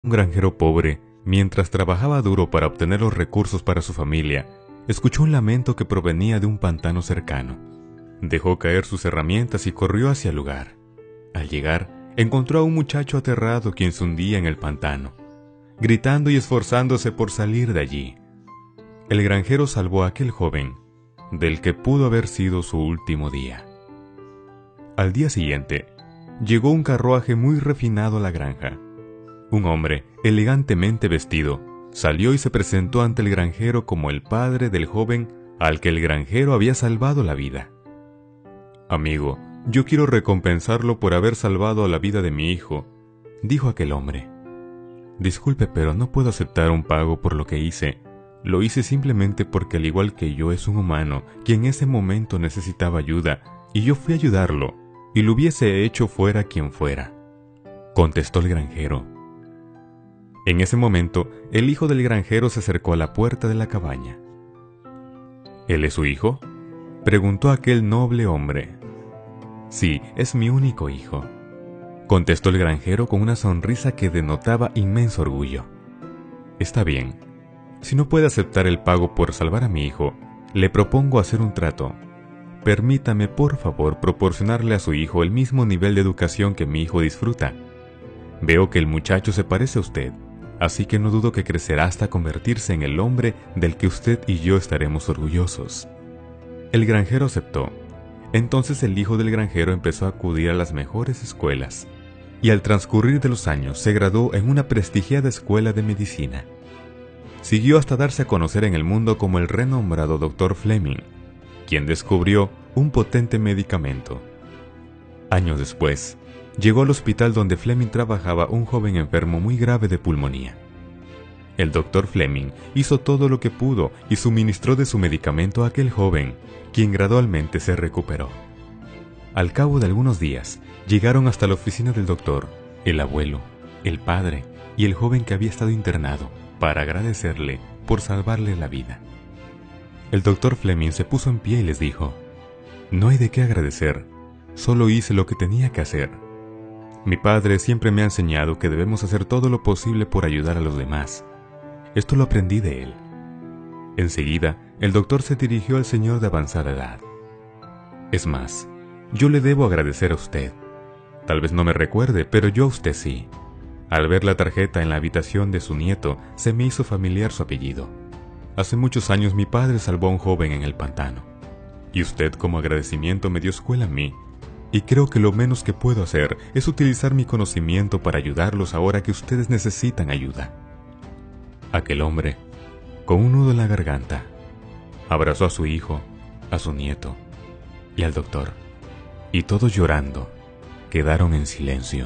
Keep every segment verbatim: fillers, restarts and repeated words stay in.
Un granjero pobre, mientras trabajaba duro para obtener los recursos para su familia, escuchó un lamento que provenía de un pantano cercano. Dejó caer sus herramientas y corrió hacia el lugar. Al llegar, encontró a un muchacho aterrado quien se hundía en el pantano, gritando y esforzándose por salir de allí. El granjero salvó a aquel joven, del que pudo haber sido su último día. Al día siguiente, llegó un carruaje muy refinado a la granja. Un hombre, elegantemente vestido, salió y se presentó ante el granjero como el padre del joven al que el granjero había salvado la vida. «Amigo, yo quiero recompensarlo por haber salvado la vida de mi hijo», dijo aquel hombre. «Disculpe, pero no puedo aceptar un pago por lo que hice. Lo hice simplemente porque al igual que yo es un humano que en ese momento necesitaba ayuda, y yo fui a ayudarlo, y lo hubiese hecho fuera quien fuera», contestó el granjero. En ese momento, el hijo del granjero se acercó a la puerta de la cabaña. «¿Él es su hijo?», preguntó aquel noble hombre. «Sí, es mi único hijo», contestó el granjero con una sonrisa que denotaba inmenso orgullo. «Está bien. Si no puede aceptar el pago por salvar a mi hijo, le propongo hacer un trato. Permítame, por favor, proporcionarle a su hijo el mismo nivel de educación que mi hijo disfruta. Veo que el muchacho se parece a usted, así que no dudo que crecerá hasta convertirse en el hombre del que usted y yo estaremos orgullosos». El granjero aceptó. Entonces el hijo del granjero empezó a acudir a las mejores escuelas, y al transcurrir de los años se graduó en una prestigiada escuela de medicina. Siguió hasta darse a conocer en el mundo como el renombrado doctor Fleming, quien descubrió un potente medicamento. Años después, llegó al hospital donde Fleming trabajaba un joven enfermo muy grave de pulmonía. El doctor Fleming hizo todo lo que pudo y suministró de su medicamento a aquel joven, quien gradualmente se recuperó. Al cabo de algunos días, llegaron hasta la oficina del doctor, el abuelo, el padre y el joven que había estado internado, para agradecerle por salvarle la vida. El doctor Fleming se puso en pie y les dijo: «No hay de qué agradecer, solo hice lo que tenía que hacer. Mi padre siempre me ha enseñado que debemos hacer todo lo posible por ayudar a los demás. Esto lo aprendí de él». Enseguida, el doctor se dirigió al señor de avanzada edad. «Es más, yo le debo agradecer a usted. Tal vez no me recuerde, pero yo a usted sí. Al ver la tarjeta en la habitación de su nieto, se me hizo familiar su apellido. Hace muchos años mi padre salvó a un joven en el pantano, y usted como agradecimiento me dio escuela a mí, y creo que lo menos que puedo hacer es utilizar mi conocimiento para ayudarlos ahora que ustedes necesitan ayuda». Aquel hombre, con un nudo en la garganta, abrazó a su hijo, a su nieto y al doctor, y todos llorando, quedaron en silencio.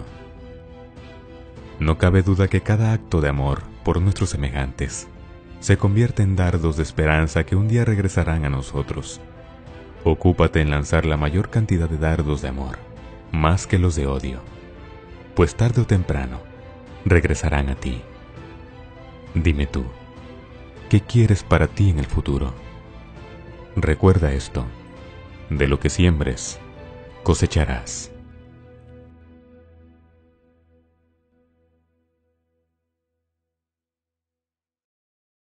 No cabe duda que cada acto de amor por nuestros semejantes se convierte en dardos de esperanza que un día regresarán a nosotros. Ocúpate en lanzar la mayor cantidad de dardos de amor, más que los de odio, pues tarde o temprano regresarán a ti. Dime tú, ¿qué quieres para ti en el futuro? Recuerda esto: de lo que siembres, cosecharás.